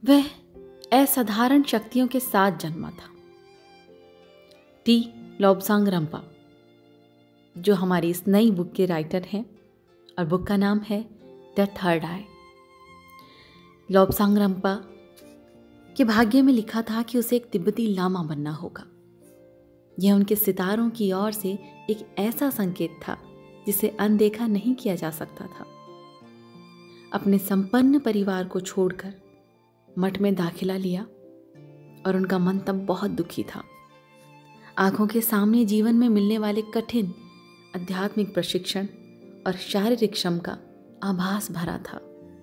वह असाधारण शक्तियों के साथ जन्मा था। टी लोब्सांग रंपा, जो हमारी इस नई बुक के राइटर हैं, और बुक का नाम है द थर्ड आई। लोब्सांग रंपा के भाग्य में लिखा था कि उसे एक तिब्बती लामा बनना होगा। यह उनके सितारों की ओर से एक ऐसा संकेत था जिसे अनदेखा नहीं किया जा सकता था। अपने संपन्न परिवार को छोड़कर मठ में दाखिला लिया और उनका मन तब बहुत दुखी था। आंखों के सामने जीवन में मिलने वाले कठिन आध्यात्मिक प्रशिक्षण और शारीरिक श्रम का आभास भरा था।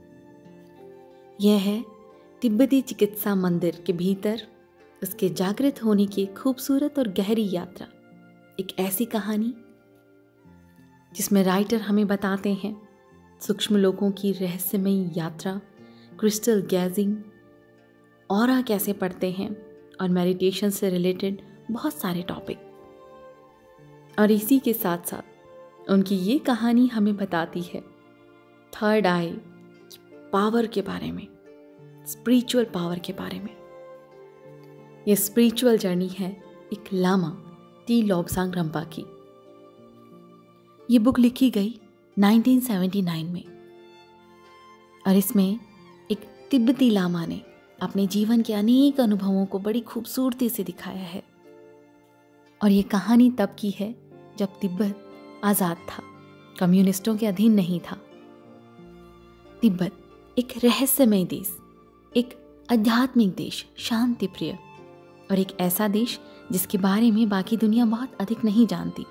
यह है तिब्बती चिकित्सा मंदिर के भीतर उसके जागृत होने की खूबसूरत और गहरी यात्रा। एक ऐसी कहानी जिसमें राइटर हमें बताते हैं सूक्ष्म लोकों की रहस्यमयी यात्रा, क्रिस्टल गैजिंग, ऑरा कैसे पढ़ते हैं, और मेडिटेशन से रिलेटेड बहुत सारे टॉपिक। और इसी के साथ साथ उनकी ये कहानी हमें बताती है थर्ड आई पावर के बारे में, स्पिरिचुअल पावर के बारे में। यह स्पिरिचुअल जर्नी है एक लामा टी लोब्सांग रंपा की। ये बुक लिखी गई 1979 में, और इसमें एक तिब्बती लामा ने अपने जीवन के अनेक अनुभवों को बड़ी खूबसूरती से दिखाया है। और ये कहानी तब की है जब तिब्बत आज़ाद था, कम्युनिस्टों के अधीन नहीं था। तिब्बत एक रहस्यमय देश, एक आध्यात्मिक देश, शांति प्रिय, और एक ऐसा देश जिसके बारे में बाकी दुनिया बहुत अधिक नहीं जानती।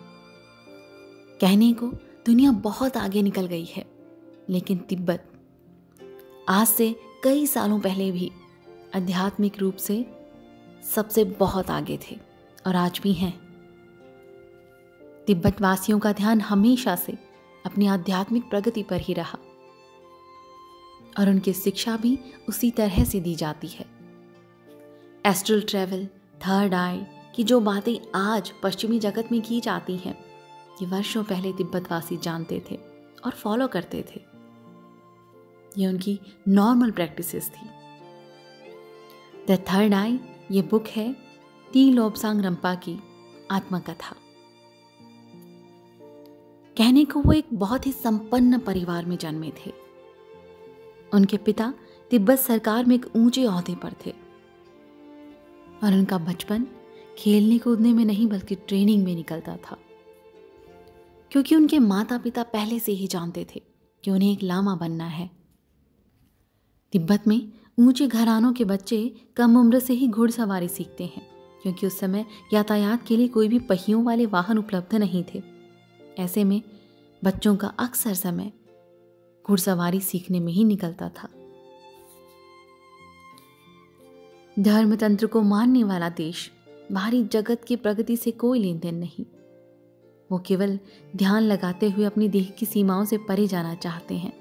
कहने को दुनिया बहुत आगे निकल गई है, लेकिन तिब्बत आज से कई सालों पहले भी आध्यात्मिक रूप से सबसे बहुत आगे थे और आज भी हैं। तिब्बत वासियों का ध्यान हमेशा से अपनी आध्यात्मिक प्रगति पर ही रहा, और उनकी शिक्षा भी उसी तरह से दी जाती है। एस्ट्रल ट्रैवल, थर्ड आई की जो बातें आज पश्चिमी जगत में की जाती हैं, ये वर्षों पहले तिब्बतवासी जानते थे और फॉलो करते थे। ये उनकी नॉर्मल प्रैक्टिसेस थी। द थर्ड आई ये बुक है टी लोब्सांग रंपा की आत्मकथा। कहने को वो एक बहुत ही संपन्न परिवार में जन्मे थे। उनके पिता तिब्बत सरकार में एक ऊंचे ओहदे पर थे, और उनका बचपन खेलने कूदने में नहीं बल्कि ट्रेनिंग में निकलता था, क्योंकि उनके माता पिता पहले से ही जानते थे कि उन्हें एक लामा बनना है। तिब्बत में ऊंचे घरानों के बच्चे कम उम्र से ही घुड़सवारी सीखते हैं, क्योंकि उस समय यातायात के लिए कोई भी पहियों वाले वाहन उपलब्ध नहीं थे। ऐसे में बच्चों का अक्सर समय घुड़सवारी सीखने में ही निकलता था। धर्मतंत्र को मानने वाला देश, बाहरी जगत की प्रगति से कोई लेन देन नहीं। वो केवल ध्यान लगाते हुए अपनी देह की सीमाओं से परे जाना चाहते हैं।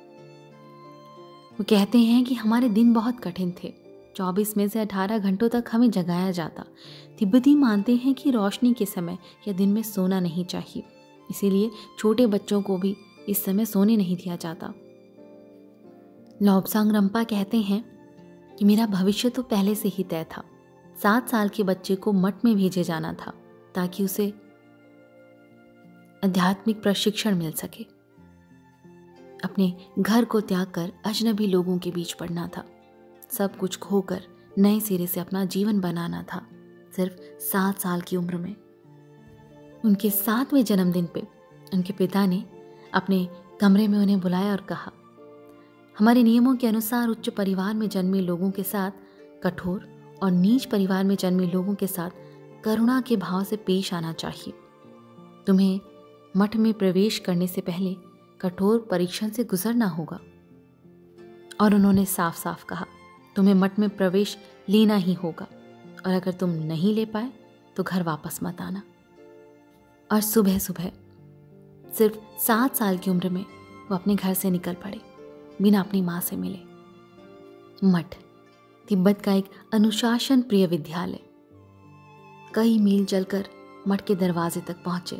वो कहते हैं कि हमारे दिन बहुत कठिन थे, 24 में से 18 घंटों तक हमें जगाया जाता। तिब्बती मानते हैं कि रोशनी के समय या दिन में सोना नहीं चाहिए, इसीलिए छोटे बच्चों को भी इस समय सोने नहीं दिया जाता। लोब्सांग रंपा कहते हैं कि मेरा भविष्य तो पहले से ही तय था। 7 साल के बच्चे को मठ में भेजे जाना था ताकि उसे आध्यात्मिक प्रशिक्षण मिल सके। अपने घर को त्याग कर अजनबी लोगों के बीच पड़ना था, सब कुछ खोकर नए सिरे से अपना जीवन बनाना था, सिर्फ 7 साल की उम्र में। उनके 7वें जन्मदिन पे उनके पिता ने अपने कमरे में उन्हें बुलाया और कहा, हमारे नियमों के अनुसार उच्च परिवार में जन्मे लोगों के साथ कठोर और नीच परिवार में जन्मे लोगों के साथ करुणा के भाव से पेश आना चाहिए। तुम्हें मठ में प्रवेश करने से पहले कठोर परीक्षण से गुजरना होगा। और उन्होंने साफ साफ कहा, तुम्हें मठ में प्रवेश लेना ही होगा, और अगर तुम नहीं ले पाए तो घर वापस मत आना। और सुबह सुबह सिर्फ 7 साल की उम्र में वो अपने घर से निकल पड़े, बिना अपनी माँ से मिले। मठ तिब्बत का एक अनुशासन प्रिय विद्यालय। कई मील चलकर मठ के दरवाजे तक पहुंचे।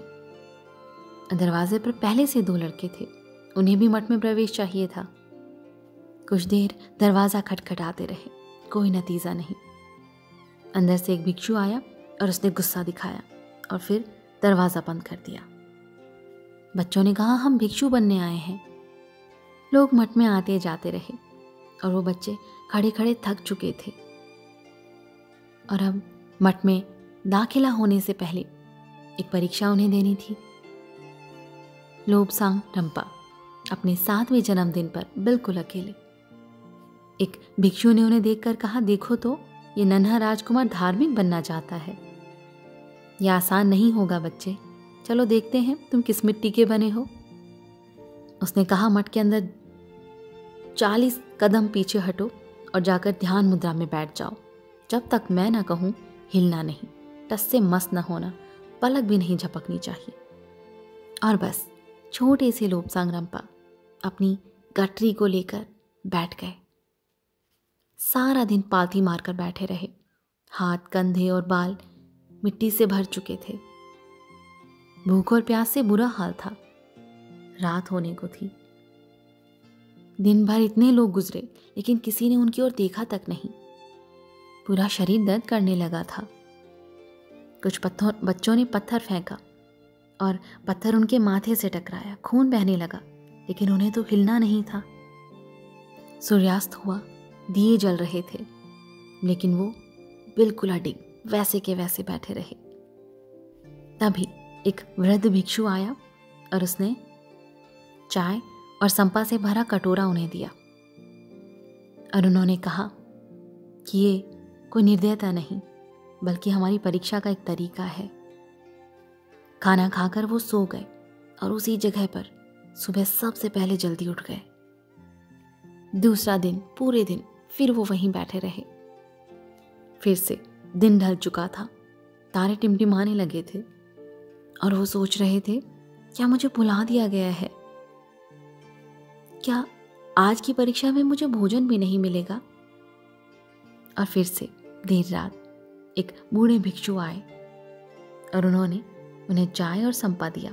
दरवाजे पर पहले से 2 लड़के थे, उन्हें भी मठ में प्रवेश चाहिए था। कुछ देर दरवाज़ा खटखटाते रहे, कोई नतीजा नहीं। अंदर से एक भिक्षु आया और उसने गुस्सा दिखाया और फिर दरवाज़ा बंद कर दिया। बच्चों ने कहा, हम भिक्षु बनने आए हैं। लोग मठ में आते जाते रहे और वो बच्चे खड़े खड़े थक चुके थे और अब मठ में दाखिला होने से पहले एक परीक्षा उन्हें देनी थी। लोबसांग रंपा अपने 7वें जन्मदिन पर बिल्कुल अकेले। एक भिक्षु ने उन्हें देखकर कहा, देखो तो ये नन्हा राजकुमार धार्मिक बनना चाहता है। यह आसान नहीं होगा बच्चे, चलो देखते हैं तुम किस मिट्टी के बने हो। उसने कहा, मठ के अंदर 40 कदम पीछे हटो और जाकर ध्यान मुद्रा में बैठ जाओ। जब तक मैं ना कहूं हिलना नहीं, टस से मस न होना, पलक भी नहीं झपकनी चाहिए। और बस छोटे से लोबसांग रंपा अपनी गठरी को लेकर बैठ गए। सारा दिन पालथी मारकर बैठे रहे। हाथ, कंधे और बाल मिट्टी से भर चुके थे। भूख और प्यास से बुरा हाल था। रात होने को थी। दिन भर इतने लोग गुजरे लेकिन किसी ने उनकी ओर देखा तक नहीं। पूरा शरीर दर्द करने लगा था। कुछ बच्चों ने पत्थर फेंका और पत्थर उनके माथे से टकराया। खून बहने लगा लेकिन उन्हें तो हिलना नहीं था। सूर्यास्त हुआ, दिए जल रहे थे लेकिन वो बिल्कुल अडिग वैसे के वैसे बैठे रहे। तभी एक वृद्ध भिक्षु आया और उसने चाय और संपा से भरा कटोरा उन्हें दिया और उन्होंने कहा कि ये कोई निर्दयता नहीं बल्कि हमारी परीक्षा का एक तरीका है। खाना खाकर वो सो गए और उसी जगह पर सुबह सबसे पहले जल्दी उठ गए। दूसरा दिन पूरे दिन फिर वो वहीं बैठे रहे। फिर से दिन ढल चुका था। तारे टिमटिमाने लगे थे और वो सोच रहे थे, क्या मुझे भुला दिया गया है? क्या आज की परीक्षा में मुझे भोजन भी नहीं मिलेगा? और फिर से देर रात एक बूढ़े भिक्षु आए और उन्होंने उन्हें चाय और संपा दिया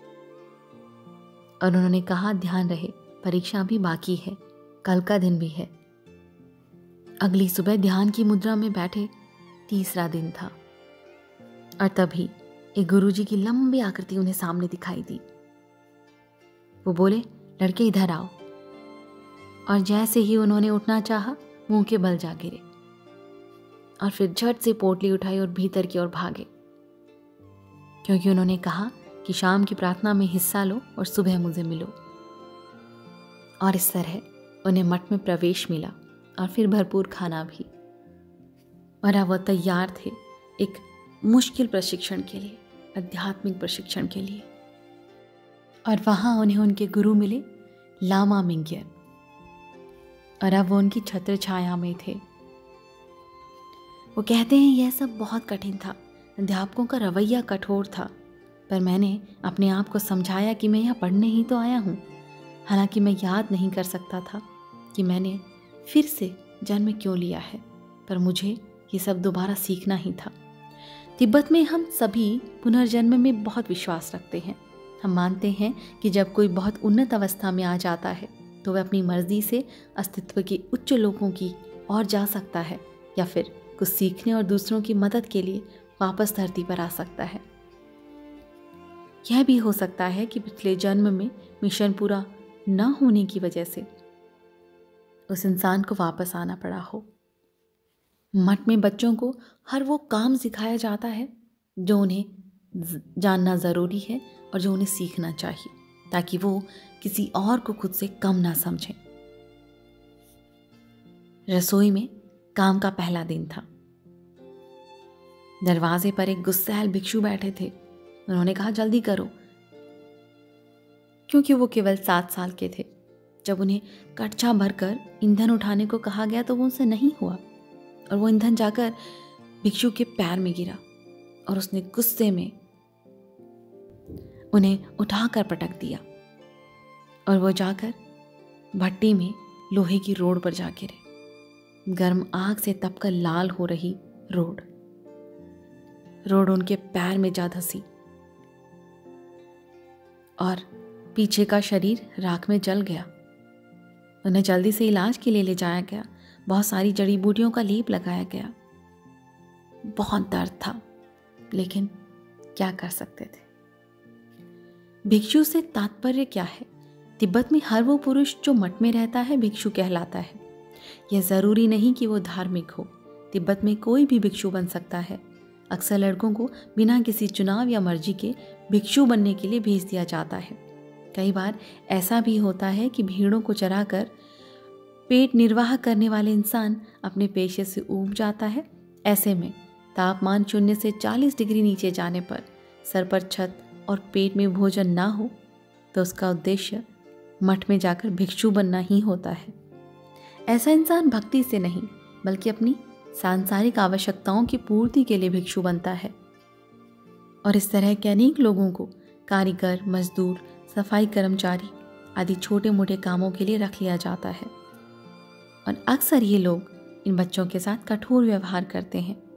और उन्होंने कहा, ध्यान रहे परीक्षा अभी बाकी है, कल का दिन भी है। अगली सुबह ध्यान की मुद्रा में बैठे तीसरा दिन था और तभी एक गुरुजी की लंबी आकृति उन्हें सामने दिखाई दी। वो बोले, लड़के इधर आओ। और जैसे ही उन्होंने उठना चाहा, मुंह के बल जा गिरे और फिर झट से पोटली उठाई और भीतर की ओर भागे, क्योंकि उन्होंने कहा कि शाम की प्रार्थना में हिस्सा लो और सुबह मुझे मिलो। और इस तरह उन्हें मठ में प्रवेश मिला और फिर भरपूर खाना भी। और अब वह तैयार थे एक मुश्किल प्रशिक्षण के लिए, आध्यात्मिक प्रशिक्षण के लिए। और वहां उन्हें उनके गुरु मिले, लामा मिंग्यर। और अब वो उनकी छत्र छाया में थे। वो कहते हैं यह सब बहुत कठिन था, अध्यापकों का रवैया कठोर था, पर मैंने अपने आप को समझाया कि मैं यहाँ पढ़ने ही तो आया हूँ। हालांकि मैं याद नहीं कर सकता था कि मैंने फिर से जन्म क्यों लिया है, पर मुझे ये सब दोबारा सीखना ही था। तिब्बत में हम सभी पुनर्जन्म में बहुत विश्वास रखते हैं। हम मानते हैं कि जब कोई बहुत उन्नत अवस्था में आ जाता है तो वह अपनी मर्जी से अस्तित्व के उच्च लोकों की ओर जा सकता है या फिर कुछ सीखने और दूसरों की मदद के लिए वापस धरती पर आ सकता है। यह भी हो सकता है कि पिछले जन्म में मिशन पूरा न होने की वजह से उस इंसान को वापस आना पड़ा हो। मठ में बच्चों को हर वो काम सिखाया जाता है जो उन्हें जानना ज़रूरी है और जो उन्हें सीखना चाहिए, ताकि वो किसी और को खुद से कम ना समझें। रसोई में काम का पहला दिन था। दरवाजे पर एक गुस्सैल भिक्षु बैठे थे। उन्होंने कहा, जल्दी करो, क्योंकि वो केवल 7 साल के थे। जब उन्हें कटछा भरकर ईंधन उठाने को कहा गया तो वो उनसे नहीं हुआ और वो ईंधन जाकर भिक्षु के पैर में गिरा और उसने गुस्से में उन्हें उठाकर पटक दिया और वो जाकर भट्टी में लोहे की रोड पर जा गिरे। गर्म आग से तपकर लाल हो रही रोड उनके पैर में जा धंसी और पीछे का शरीर राख में जल गया। उन्हें जल्दी से इलाज के लिए ले जाया गया। बहुत सारी जड़ी बूटियों का लेप लगाया गया। बहुत दर्द था, लेकिन क्या कर सकते थे। भिक्षु से तात्पर्य क्या है? तिब्बत में हर वो पुरुष जो मठ में रहता है भिक्षु कहलाता है। यह जरूरी नहीं कि वो धार्मिक हो। तिब्बत में कोई भी भिक्षु बन सकता है। अक्सर लड़कों को बिना किसी चुनाव या मर्जी के भिक्षु बनने के लिए भेज दिया जाता है। कई बार ऐसा भी होता है कि भीड़ों को चराकर पेट निर्वाह करने वाले इंसान अपने पेशे से ऊब जाता है। ऐसे में तापमान 0 से 40 डिग्री नीचे जाने पर सर पर छत और पेट में भोजन ना हो तो उसका उद्देश्य मठ में जाकर भिक्षु बनना ही होता है। ऐसा इंसान भक्ति से नहीं बल्कि अपनी सांसारिक आवश्यकताओं की पूर्ति के लिए भिक्षु बनता है। और इस तरह के अनेक लोगों को कारीगर, मजदूर, सफाई कर्मचारी आदि छोटे मोटे कामों के लिए रख लिया जाता है। और अक्सर ये लोग इन बच्चों के साथ कठोर व्यवहार करते हैं।